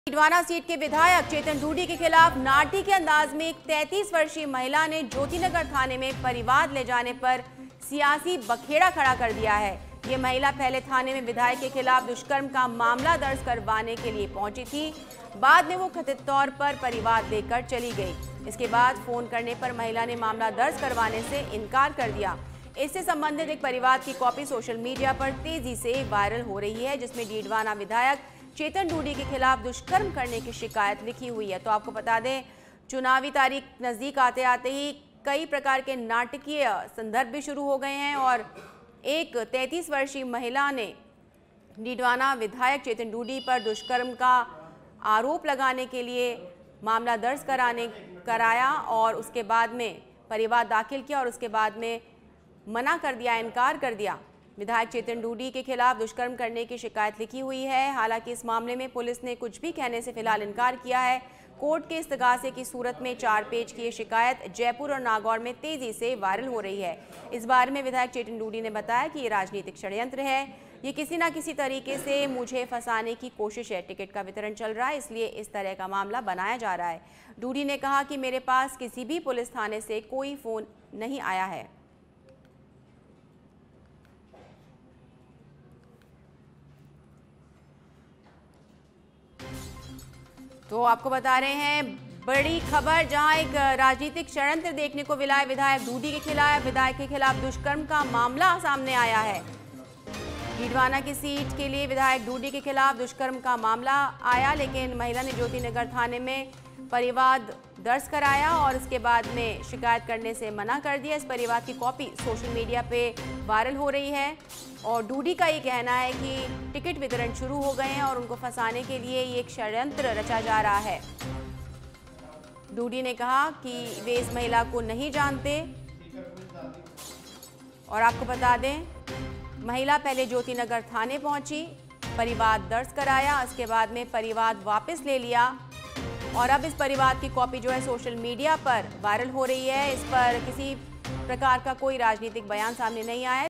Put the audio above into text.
Didwana seat के विधायक चेतन डूडी के खिलाफ नाटी के अंदाज में एक 33 वर्षीय महिला ने ज्योतिनगर थाने में परिवाद ले जाने पर सियासी बखेड़ा खड़ा कर दिया है। ये महिला पहले थाने में विधायक के खिलाफ दुष्कर्म का मामला दर्ज करवाने के लिए पहुंची थी। बाद में वो कथित तौर पर परिवाद लेकर चली गई। इसके बाद फोन करने पर महिला ने मामला दर्ज करवाने से इनकार कर दिया। इससे संबंधित एक परिवाद की कॉपी सोशल मीडिया पर तेजी से वायरल हो रही है, जिसमें डीडवाना विधायक चेतन डूडी के खिलाफ दुष्कर्म करने की शिकायत लिखी हुई है। तो आपको बता दें, चुनावी तारीख नजदीक आते आते ही कई प्रकार के नाटकीय संदर्भ भी शुरू हो गए हैं और एक 33 वर्षीय महिला ने डीडवाना विधायक चेतन डूडी पर दुष्कर्म का आरोप लगाने के लिए मामला दर्ज कराया और उसके बाद में परिवाद दाखिल किया और उसके बाद में मना कर दिया, इनकार कर दिया। विधायक चेतन डूडी के खिलाफ दुष्कर्म करने की शिकायत लिखी हुई है। हालांकि इस मामले में पुलिस ने कुछ भी कहने से फिलहाल इनकार किया है। कोर्ट के इस्तगासे की सूरत में 4 पेज की ये शिकायत जयपुर और नागौर में तेजी से वायरल हो रही है। इस बारे में विधायक चेतन डूडी ने बताया कि ये राजनीतिक षड्यंत्र है, ये किसी न किसी तरीके से मुझे फंसाने की कोशिश है। टिकट का वितरण चल रहा है, इसलिए इस तरह का मामला बनाया जा रहा है। डूडी ने कहा कि मेरे पास किसी भी पुलिस थाने से कोई फोन नहीं आया है। तो आपको बता रहे हैं बड़ी खबर, जहां एक राजनीतिक षड्यंत्र देखने को मिला है। विधायक डूडी के खिलाफ दुष्कर्म का मामला सामने आया है। डीडवाना की सीट के लिए विधायक डूडी के खिलाफ दुष्कर्म का मामला आया, लेकिन महिला ने ज्योतिनगर थाने में परिवाद दर्ज कराया और इसके बाद में शिकायत करने से मना कर दिया। इस परिवाद की कॉपी सोशल मीडिया पे वायरल हो रही है और डूडी का ये कहना है कि टिकट वितरण शुरू हो गए हैं और उनको फंसाने के लिए ये एक षड्यंत्र रचा जा रहा है। डूडी ने कहा कि वे इस महिला को नहीं जानते और आपको बता दें, महिला पहले ज्योतिनगर थाने पहुंची, परिवाद दर्ज कराया, उसके बाद में परिवाद वापस ले लिया और अब इस परिवाद की कॉपी जो है सोशल मीडिया पर वायरल हो रही है। इस पर किसी प्रकार का कोई राजनीतिक बयान सामने नहीं आया।